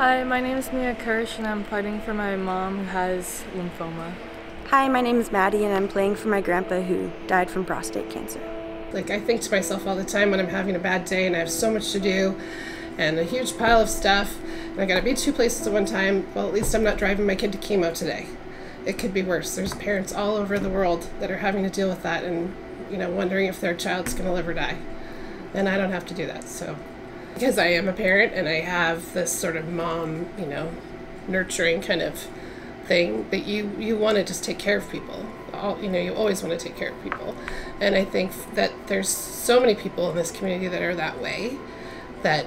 Hi, my name is Mia Kirsch and I'm fighting for my mom who has lymphoma. Hi, my name is Maddie and I'm playing for my grandpa who died from prostate cancer. I think to myself all the time when I'm having a bad day and I have so much to do and a huge pile of stuff and I gotta be two places at one time, well, at least I'm not driving my kid to chemo today. It could be worse. There's parents all over the world that are having to deal with that and, wondering if their child's gonna live or die. And I don't have to do that, so. Because I am a parent and I have this sort of mom, nurturing kind of thing that you want to just take care of people. You always want to take care of people. And I think that there's so many people in this community that are that way, that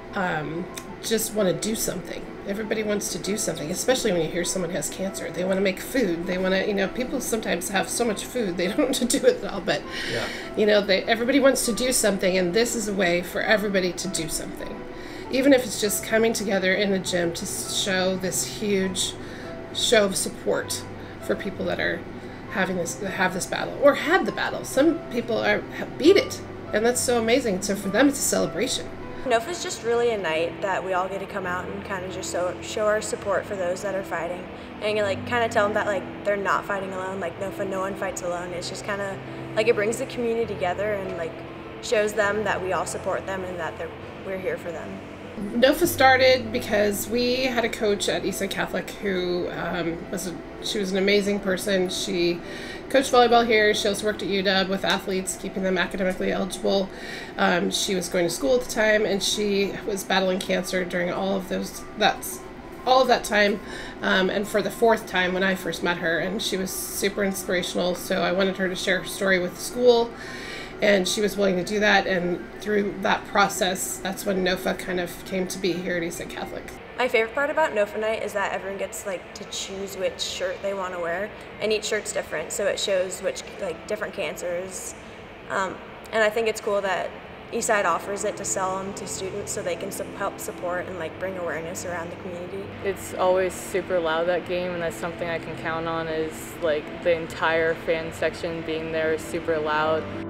just want to do something. Everybody wants to do something, especially when you hear someone has cancer. They want to make food. They want to, people sometimes have so much food they don't know what to do with it all. But, everybody wants to do something, and this is a way for everybody to do something. Even if it's just coming together in the gym to show this huge show of support for people that are have this battle or had the battle. Some people have beat it, and that's so amazing. So for them, it's a celebration. NOFA is just really a night that we all get to come out and kind of just show our support for those that are fighting, and kind of tell them that they're not fighting alone. NOFA, no one fights alone. It's just kind of it brings the community together and shows them that we all support them and that we're here for them. NOFA started because we had a coach at Eastside Catholic who she was an amazing person. She coached volleyball here. She also worked at UW with athletes, keeping them academically eligible. She was going to school at the time, and she was battling cancer during all of that time, and for the fourth time when I first met her, and she was super inspirational. So I wanted her to share her story with the school. And she was willing to do that, and through that process, that's when NOFA kind of came to be here at Eastside Catholic. My favorite part about NOFA night is that everyone gets to choose which shirt they want to wear, and each shirt's different, so it shows which different cancers. And I think it's cool that Eastside offers it to sell them to students so they can help support and bring awareness around the community. It's always super loud, that game, and that's something I can count on is the entire fan section being there is super loud.